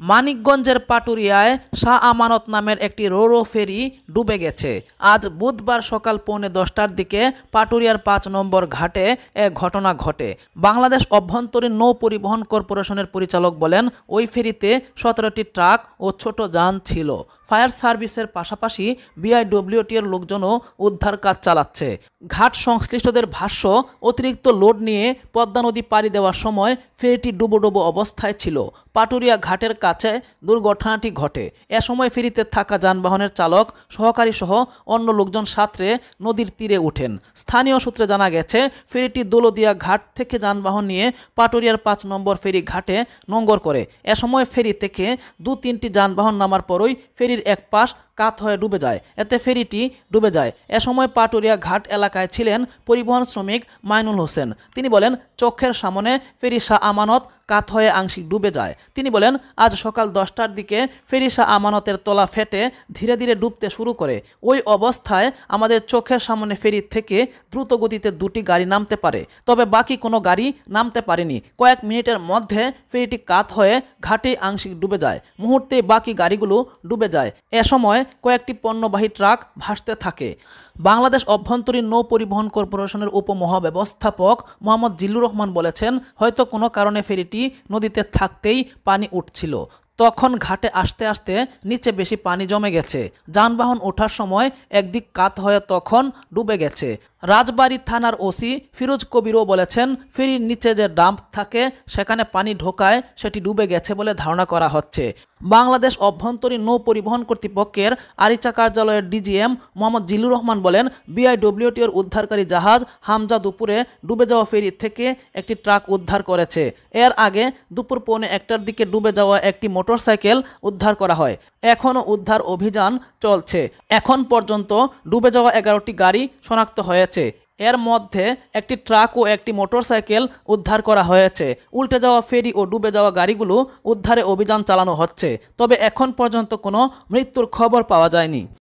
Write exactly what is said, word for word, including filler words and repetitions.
মানিকগঞ্জের পাটুরিয়ায় শাহ আমানত নামের একটি রোরো ফেরি ডুবে গেছে। আজ বুধবার সকাল পৌনে দশটার দিকে পাটুরিয়ার পাঁচ নম্বর ঘাটে এ ঘটনা ঘটে। বাংলাদেশ অভ্যন্তরীণ নৌ পরিবহন কর্পোরেশনের পরিচালক বলেন, ওই ফেরিতে সতেরোটি ট্রাক ও ছোট যান ছিল। ফায়ার সার্ভিসের পাশাপাশি বিআইডব্লিউটি এর লোকজনও উদ্ধার কাজ চালাচ্ছে। ঘাট সংশ্লিষ্টদের ভাষ্য, অতিরিক্ত লোড নিয়ে পদ্মা নদী পাড়ি দেওয়ার সময় ফেরিটি ডুবো ডুবো অবস্থায় ছিল। পাটুরিয়া ঘাটের কাছে দুর্ঘটনাটি ঘটে। এ সময় ফেরিতে থাকা যানবাহনের চালক, সহকারী সহ অন্য লোকজন সাঁতরে নদীর তীরে ওঠেন। স্থানীয় সূত্রে জানা গেছে, ফেরিটি দৌলদিয়া ঘাট থেকে যানবাহন নিয়ে পাটুরিয়ার পাঁচ নম্বর ফেরি ঘাটে নোঙ্গর করে। এ সময় ফেরি থেকে দু তিনটি যানবাহন নামার পরই ফেরির এক পাশ কাত হয়ে ডুবে যায়। এতে ফেরিটি ডুবে যায়। এ সময় পাটুরিয়া ঘাট এলাকায় ছিলেন পরিবহন শ্রমিক মাইনুল হোসেন। তিনি বলেন, চোখের সামনে ফেরি শাহ আমানত কাত হয়ে আংশিক ডুবে যায়। তিনি বলেন, আজ সকাল দশটার দিকে ফেরি শাহ আমানতের তলা ফেটে ধীরে ধীরে ডুবতে শুরু করে। ওই অবস্থায় আমাদের চোখের সামনে ফেরি থেকে দ্রুত গতিতে দুটি গাড়ি নামতে পারে, তবে বাকি কোনো গাড়ি নামতে পারেনি। কয়েক মিনিটের মধ্যে ফেরিটি কাত হয়ে ঘাটে আংশিক ডুবে যায়। মুহূর্তে বাকি গাড়িগুলো ডুবে যায়। এ সময় কয়েকটি পণ্যবাহী ট্রাক ভাসতে থাকে। বাংলাদেশ অভ্যন্তরীণ নৌ পরিবহন কর্পোরেশনের উপমহাব্যবস্থাপক মোহাম্মদ জিল্লুর রহমান বলেছেন, হয়তো কোনো কারণে ফেরিটি নদীতে থাকতেই পানি উঠছিল। তখন ঘাটে আসতে আসতে নিচে বেশি পানি জমে গেছে। যানবাহন ওঠার সময় একদিক কাত হয়ে তখন ডুবে গেছে। রাজবাড়ী থানার ওসি ফিরোজ কবিরও বলেছেন, ফেরির নিচে যে ডাম্প থাকে সেখানে পানি ঢোকায় সেটি ডুবে গেছে বলে ধারণা করা হচ্ছে। বাংলাদেশ অভ্যন্তরীণ নৌ পরিবহন কর্তৃপক্ষের আরিচা কার্যালয়ের ডিজিএম মোহাম্মদ জিল্লুর রহমান বলেন, বিআইডব্লিউটি এর উদ্ধারকারী জাহাজ হামজা দুপুরে ডুবে যাওয়া ফেরি থেকে একটি ট্রাক উদ্ধার করেছে। এর আগে দুপুর পৌনে একটার দিকে ডুবে যাওয়া একটি মোটরসাইকেল উদ্ধার করা হয়। এখনও উদ্ধার অভিযান চলছে। এখন পর্যন্ত ডুবে যাওয়া এগারোটি গাড়ি শনাক্ত হয়েছে। এর মধ্যে একটি ট্রাক ও একটি মোটরসাইকেল উদ্ধার করা হয়েছে। উল্টে যাওয়া ফেরি ও ডুবে যাওয়া গাড়িগুলো উদ্ধারে অভিযান চালানো হচ্ছে, তবে এখন পর্যন্ত কোনো মৃত্যুর খবর পাওয়া যায়নি।